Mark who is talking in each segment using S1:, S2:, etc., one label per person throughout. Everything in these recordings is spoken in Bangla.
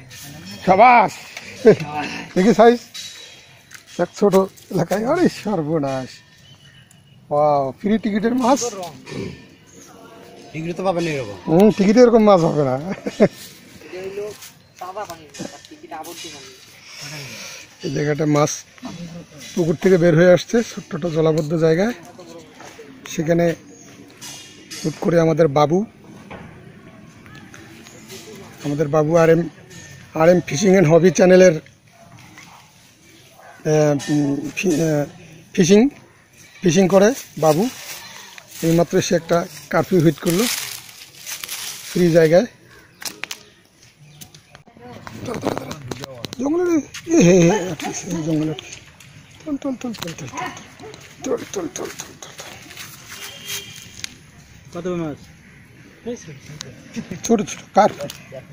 S1: সাবাস দেখি সাইজ এক ছোট এলাকায়। আরে সর্বনাশ, ফ্রি টিকিটের মাছ।
S2: টিকিট তো পাবেন এরকম।
S1: টিকিটে এরকম মাছ হবে না। এই জায়গাটা মাছ পুকুর থেকে বের হয়ে আসছে, ছোট্ট জলাবদ্ধ জায়গায়। সেখানে হুট করে আমাদের বাবু R M fishing and hobby চ্যানেলের ফিশিং করে বাবু। এইমাত্র সে একটা কারফিউ হিট করলো ফ্রি জায়গায়। জঙ্গলের জঙ্গলে
S2: কত মাছ?
S1: ছোট ছোট কারফিউ।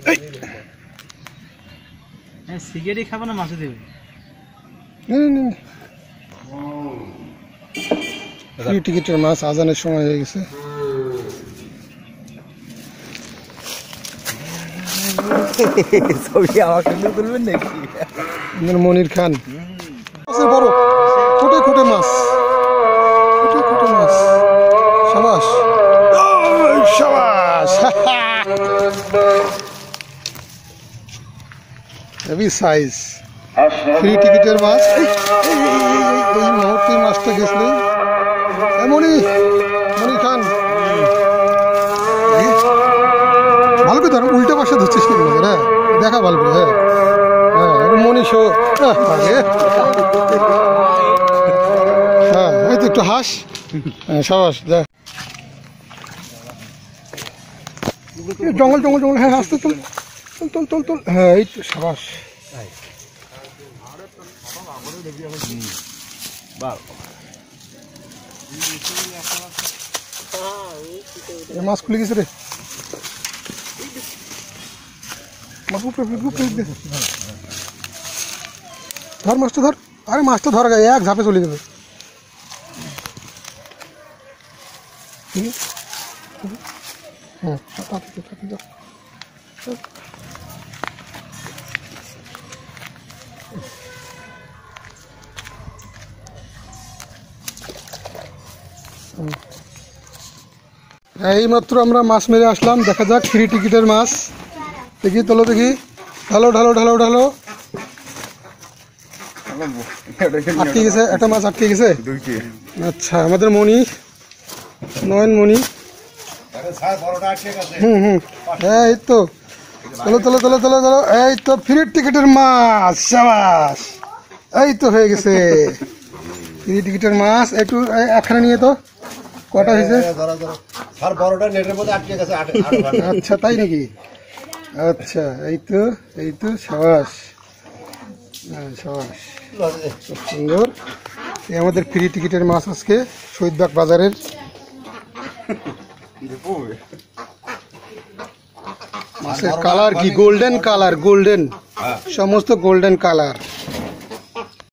S2: সিগারেট খাবো না মাছে দেবে?
S1: ফ্রি টিকিটের মাছ। আজানের সময় হয়ে গেছে।
S2: ছবি আমাকে তুলবেন নাকি?
S1: মনির খান বড় কোটে কোটে মাছ, কোটে মাছ। সাবাস সাবাস, হেভি সাইজ ফ্রি টিকিটের মাছ। এই মুহূর্তে মাছটা গেছিল। মনির খান ভালো করে ধর, উল্টা পাশে ধরছিস কেন? হ্যাঁ দেখা ভালো করে। হ্যাঁ হ্যাঁ মনীষ, হ্যাঁ এই তো একটু হাস। সাবাস দেখ, জঙ্গল জঙ্গল জঙ্গল। হ্যাঁ আসতে তোল তোল তোল তোল। হ্যাঁ এই তো সাবাস। মাছ খুলে গেছে রে, ধর মাছটা ধর। আরে মাছটা ধর, এক ঝাপে চলে যাবে। এইমাত্র আমরা মাছ মেরে আসলাম। দেখা যাক ফ্রি টিকিটের মাছ। দেখি তোলো, দেখি ঢালো ঢালো ঢালো ঢালো। আটকে গেছে, একটা মাছ আটকে গেছে। আচ্ছা আমাদের মণি, নয়নমণি। এই তো তোলো তোলো তোলো তোলো তোলো। এই তো ফ্রি টিকিটের মাছ। সাবাস, এই তো হয়ে গেছে ফ্রি টিকিটের মাছ। একটু একখানে নিয়ে তো কটা হয়েছে? আচ্ছা তাই নাকি? আচ্ছা এই তো সাবাস সাবাস, খুব সুন্দর। এই আমাদের ফ্রি টিকিটের মাছ আজকে শহীদবাগ বাজারের। মাছের কালার কি গোল্ডেন কালার, গোল্ডেন, সমস্ত গোল্ডেন কালার।